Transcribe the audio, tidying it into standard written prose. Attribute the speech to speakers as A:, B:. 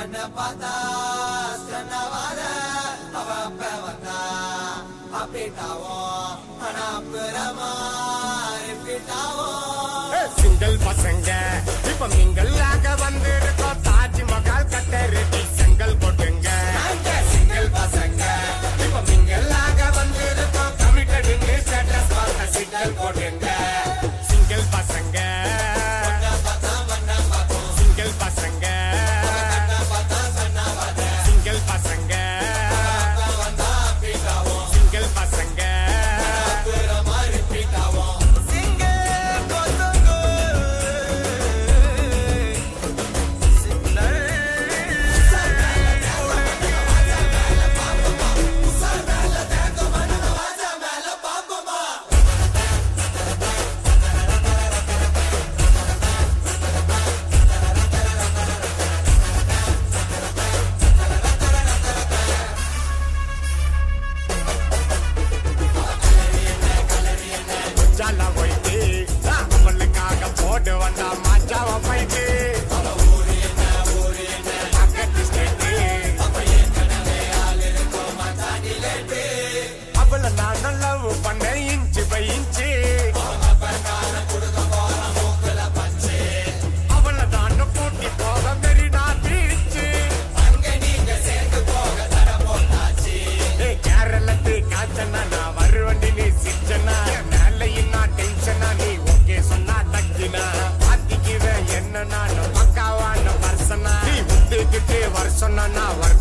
A: கண்ண பார்த்தா சொன்னவாத அவ வந்தா அப்படிட்டாவோ ஆனா புறமா ரிப்பீட்டாவோ
B: சிங்கிள் பசங்க இப்ப மிங்கல் ஆக வந்திருக்கோம் தாஜ்மஹால் கட்ட ரெடி செங்கல் போட்டுங்க
A: சிங்கிள் பசங்க
B: இப்ப மிங்கல் ஆக வந்திருக்கோம் கமிட்டடுன்னு ஸ்டேட்டஸ் பார்த்த சிங்கிள் போட்டுங்க சிங்கிள் பசங்க சிங்கிள் பசங்க சிங்கிள் பசங்க சிங்கிள் பசங்க போட்டு வந்தா மாச்சாவ போயிட்டு அவள நான் லவ் பண்ண இன்ச்சு பை இன்ச்சு அவள தான் கூட்டி போக மெரினா பீச்சு கேரளத்து காச்சனா நான் வருவண்டி நீ சிச்சனா மேலையும் நான் டென்ஷனா நீ ஓகே சொன்னா தக்கினா பாத்திக்குவேன் என்ன நான் பக்காவான பர்சனா நீ முத்துக்கிட்டு வர சொன்னா நான்